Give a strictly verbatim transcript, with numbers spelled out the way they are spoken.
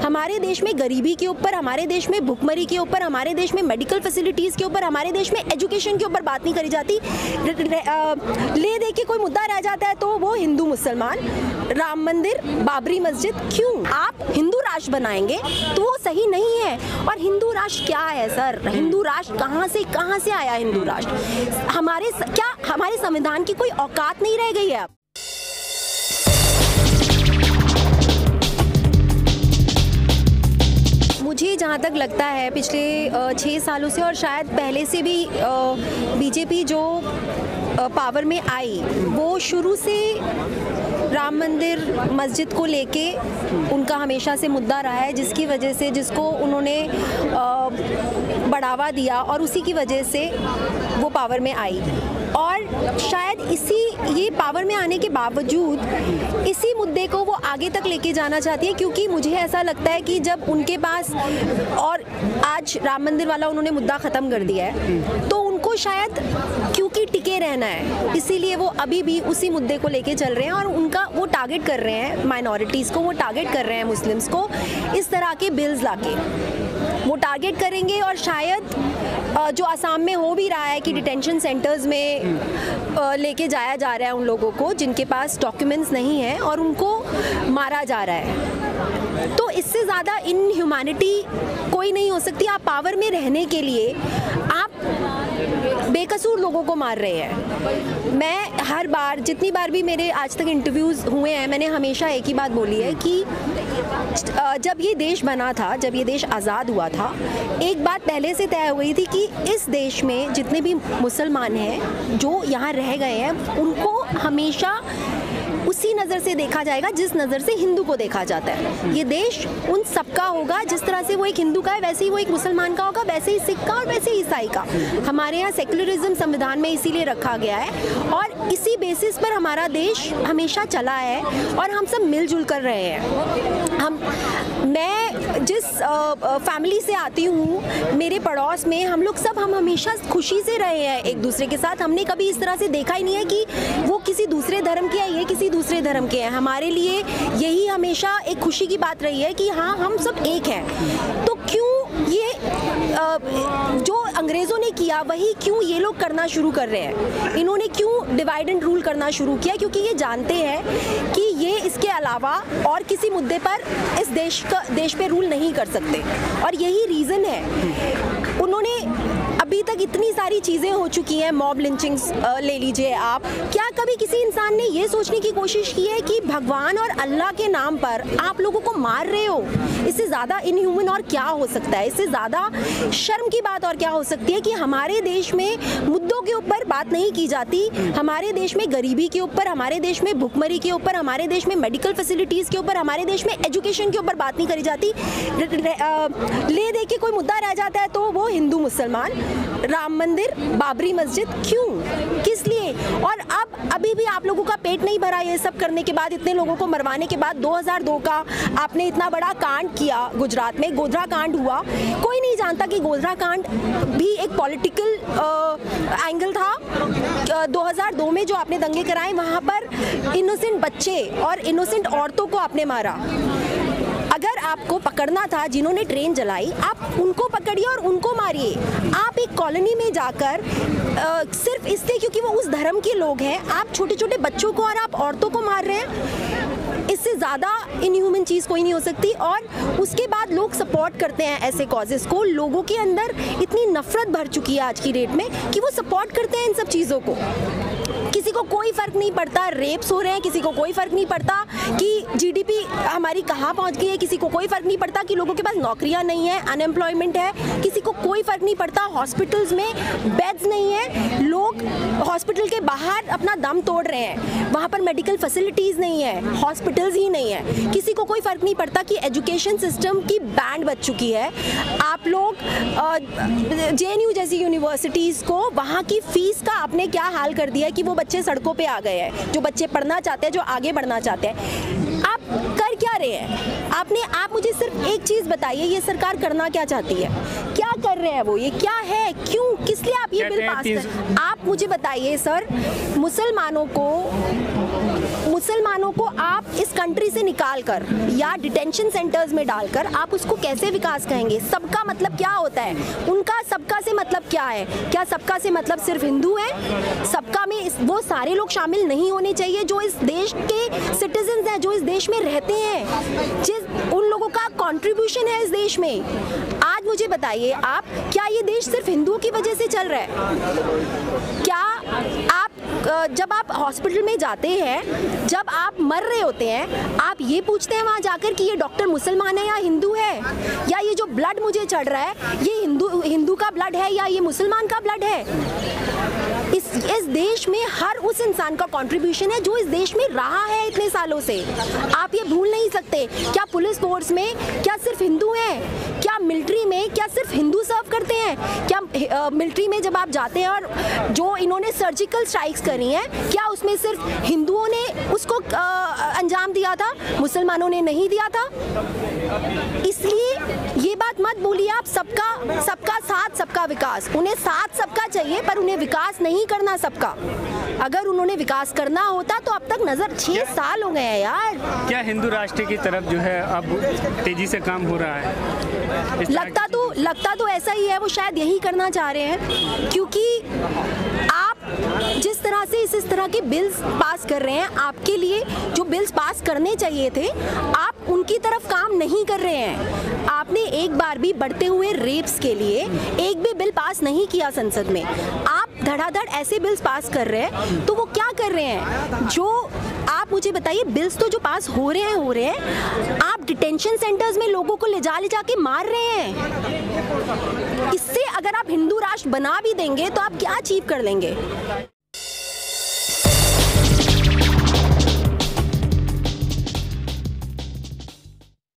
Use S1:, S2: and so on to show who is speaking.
S1: हमारे देश में गरीबी के ऊपर, हमारे देश में भुखमरी के ऊपर, हमारे देश में मेडिकल फैसिलिटीज़ के ऊपर, हमारे देश में एजुकेशन के ऊपर बात नहीं करी जाती। ले दे के कोई मुद्दा रह जाता है तो वो हिंदू मुसलमान, राम मंदिर, बाबरी मस्जिद। क्यों आप हिंदू राष्ट्र बनाएंगे तो वो सही नहीं है। और हिंदू राष्ट्र क्या है सर? हिंदू राष्ट्र कहाँ से कहाँ से आया हिंदू राष्ट्र? हमारे क्या हमारे संविधान की कोई औकात नहीं रह गई है? मुझे जहाँ तक लगता है पिछले छः सालों से और शायद पहले से भी बीजेपी जो पावर में आई वो शुरू से राम मंदिर मस्जिद को लेके उनका हमेशा से मुद्दा रहा है, जिसकी वजह से जिसको उन्होंने बढ़ावा दिया और उसी की वजह से वो पावर में आई। और शायद इसी ये पावर में आने के बावजूद इसी मुद्दे को वो आगे तक लेके जाना चाहती है, क्योंकि मुझे ऐसा लगता है कि जब उनके पास और आज राम मंदिर वाला उन्होंने मुद्दा ख़त्म कर दिया है तो उनको शायद क्योंकि टिके रहना है इसीलिए वो अभी भी उसी मुद्दे को लेके चल रहे हैं और उनका वो टारगेट कर रहे हैं माइनॉरिटीज़ को, वो टारगेट कर रहे हैं मुस्लिम्स को इस तरह के बिल्स लाके वो टारगेट करेंगे। और शायद जो असम में हो भी रहा है कि डिटेंशन सेंटर्स में लेके जाया जा रहा है उन लोगों को जिनके पास डॉक्यूमेंट्स नहीं है और उनको मारा जा रहा है, तो इससे ज़्यादा इनह्यूमैनिटी कोई नहीं हो सकती। आप पावर में रहने के लिए आप बेकसूर लोगों को मार रहे हैं। मैं हर बार जितनी बार भी मेरे आज तक इंटरव्यूज़ हुए हैं मैंने हमेशा एक ही बात बोली है कि जब ये देश बना था, जब ये देश आज़ाद हुआ था, एक बात पहले से तय हुई थी कि इस देश में जितने भी मुसलमान हैं जो यहाँ रह गए हैं उनको हमेशा उसी नज़र से देखा जाएगा जिस नज़र से हिंदू को देखा जाता है। ये देश उन सबका होगा, जिस तरह से वो एक हिंदू का है वैसे ही वो एक मुसलमान का होगा, वैसे ही सिख का और वैसे ही ईसाई का। हमारे यहाँ सेक्युलरिज्म संविधान में इसीलिए रखा गया है और इसी बेसिस पर हमारा देश हमेशा चला है और हम सब मिलजुल कर रहे हैं। हम मैं जिस फैमिली से आती हूँ, मेरे पड़ोस में हम लोग सब हम हमेशा खुशी से रहे हैं एक दूसरे के साथ। हमने कभी इस तरह से देखा ही नहीं है कि वो किसी दूसरे धर्म के है, ये किसी दूसरे धर्म के हैं। हमारे लिए यही हमेशा एक खुशी की बात रही है कि हाँ हम सब एक हैं। तो क्यों ये जो अंग्रेज़ों ने किया वही क्यों ये लोग करना शुरू कर रहे हैं? इन्होंने क्यों डिवाइड एंड रूल करना शुरू किया? क्योंकि ये जानते हैं कि ये इसके अलावा और किसी मुद्दे पर इस देश का देश पे रूल नहीं कर सकते और यही रीज़न है। उन्होंने अभी तक इतनी सारी चीज़ें हो चुकी हैं, मॉब लिंचिंग्स ले लीजिए आप। क्या कभी किसी इंसान ने ये सोचने की कोशिश की है कि भगवान और अल्लाह के नाम पर आप लोगों को मार रहे हो? इससे ज़्यादा इनह्यूमन और क्या हो सकता है? इससे ज़्यादा शर्म की बात और क्या हो सकती है कि हमारे देश में मुद्दों के ऊपर बात नहीं की जाती, हमारे देश में गरीबी के ऊपर, हमारे देश में भुखमरी के ऊपर, हमारे देश में मेडिकल फैसिलिटीज़ के ऊपर, हमारे देश में एजुकेशन के ऊपर बात नहीं करी जाती। ले दे के कोई मुद्दा रह जाता है तो वो हिंदू मुसलमान, राम मंदिर, बाबरी मस्जिद। क्यों, किस लिए? और अब अभी भी आप लोगों का पेट नहीं भरा ये सब करने के बाद, इतने लोगों को मरवाने के बाद। दो हज़ार दो का आपने इतना बड़ा कांड किया गुजरात में, गोधरा कांड हुआ। कोई नहीं जानता कि गोधरा कांड भी एक पॉलिटिकल एंगल था। दो हज़ार दो में जो आपने दंगे कराए वहाँ पर इनोसेंट बच्चे और इनोसेंट औरतों को आपने मारा। अगर आपको पकड़ना था जिन्होंने ट्रेन जलाई, आप उनको पकड़िए और उनको मारिए। आप एक कॉलोनी में जाकर आ, सिर्फ इसलिए क्योंकि वो उस धर्म के लोग हैं, आप छोटे छोटे बच्चों को और आप औरतों को मार रहे हैं। इससे ज़्यादा इनह्यूमन चीज़ कोई नहीं हो सकती। और उसके बाद लोग सपोर्ट करते हैं ऐसे कॉजेज़ को। लोगों के अंदर इतनी नफरत भर चुकी है आज की डेट में कि वो सपोर्ट करते हैं इन सब चीज़ों को। किसी को कोई फ़र्क नहीं पड़ता रेप्स हो रहे हैं, किसी को कोई फ़र्क नहीं पड़ता कि जीडीपी हमारी कहाँ पहुँच गई है, किसी को कोई फ़र्क नहीं पड़ता कि लोगों के पास नौकरियाँ नहीं है, अनएम्प्लॉयमेंट है, किसी को कोई फ़र्क नहीं पड़ता हॉस्पिटल्स में बेड्स नहीं है, लोग हॉस्पिटल के बाहर अपना दम तोड़ रहे हैं, वहाँ पर मेडिकल फैसिलिटीज़ नहीं है, हॉस्पिटल्स ही नहीं है। किसी को कोई फ़र्क नहीं पड़ता कि एजुकेशन सिस्टम की बैंड बच चुकी है। आप लोग जे एन यू जैसी यूनिवर्सिटीज़ को वहाँ की फ़ीस का आपने क्या हाल कर दिया है कि वो बच्चे सड़कों पे आ गए हैं, जो बच्चे पढ़ना चाहते हैं, जो आगे बढ़ना चाहते हैं। आप कर क्या रहे हैं? आपने आप मुझे सिर्फ एक चीज़ बताइए, ये सरकार करना क्या चाहती है? क्या कर रहे हैं वो? ये क्या है? क्यों, किस लिए आप ये बिल पास कर? आप मुझे बताइए सर, मुसलमानों को मुसलमानों को आप इस उस कंट्री से निकाल कर या डिटेंशन सेंटर्स में डालकर आप उसको कैसे विकास कहेंगे? सबका मतलब क्या होता है? उनका सबका से मतलब क्या है? क्या सबका से मतलब सिर्फ हिंदू है? सबका में इस, वो सारे लोग शामिल नहीं होने चाहिए जो इस देश के सिटीजन्स हैं, जो इस देश में रहते हैं, जिस उन लोगों का कंट्रीब्यूशन है इस देश में। आज मुझे बताइए आप, क्या ये देश सिर्फ हिंदुओं की वजह से चल रहा है? क्या आप जब आप हॉस्पिटल में जाते हैं, जब आप मर रहे होते हैं, आप ये पूछते हैं वहाँ जाकर कि ये डॉक्टर मुसलमान है या हिंदू है, या ये जो ब्लड मुझे चढ़ रहा है ये हिंदू हिंदू का ब्लड है या ये मुसलमान का ब्लड है? इस इस देश में हर उस इंसान का कंट्रीब्यूशन है जो इस देश में रहा है इतने सालों से। आप ये भूल नहीं सकते। क्या पुलिस फोर्स में क्या सिर्फ हिंदू हैं? क्या मिलिट्री में क्या सिर्फ हिंदू सर्व करते हैं? क्या मिलिट्री में जब आप जाते हैं और जो इन्होंने सर्जिकल स्ट्राइक्स करी हैं, क्या उसमें सिर्फ हिंदुओं ने उसको आ, अंजाम दिया था, मुसलमानों ने नहीं दिया था? इसलिए ये बात मत बोलिए आप, सबका सबका साथ सबका विकास। उन्हें साथ सबका चाहिए पर उन्हें विकास नहीं करना सबका। अगर उन्होंने विकास करना होता तो अब तक नजर छह साल हो गए हैं यार।
S2: क्या हिंदू राष्ट्र की तरफ जो है अब तेजी से काम हो रहा है?
S1: लगता तो लगता तो ऐसा ही है, वो शायद यही करना चाह रहे हैं, क्योंकि आप जिस तरह से इस इस तरह के बिल्स पास कर रहे हैं, आपके लिए जो बिल्स पास करने चाहिए थे आप उनकी तरफ काम नहीं कर रहे हैं। आपने एक बार भी बढ़ते हुए रेप्स के लिए एक भी बिल पास नहीं किया संसद में। आप धड़ाधड़ ऐसे बिल्स पास कर रहे हैं, तो वो क्या कर रहे हैं? जो आप मुझे बताइए, बिल्स तो जो पास हो रहे हैं हो रहे हैं आप डिटेंशन सेंटर्स में लोगों को ले जा ले जा के मार रहे हैं। इससे अगर आप हिंदू राष्ट्र बना भी देंगे तो आप क्या अचीव कर लेंगे?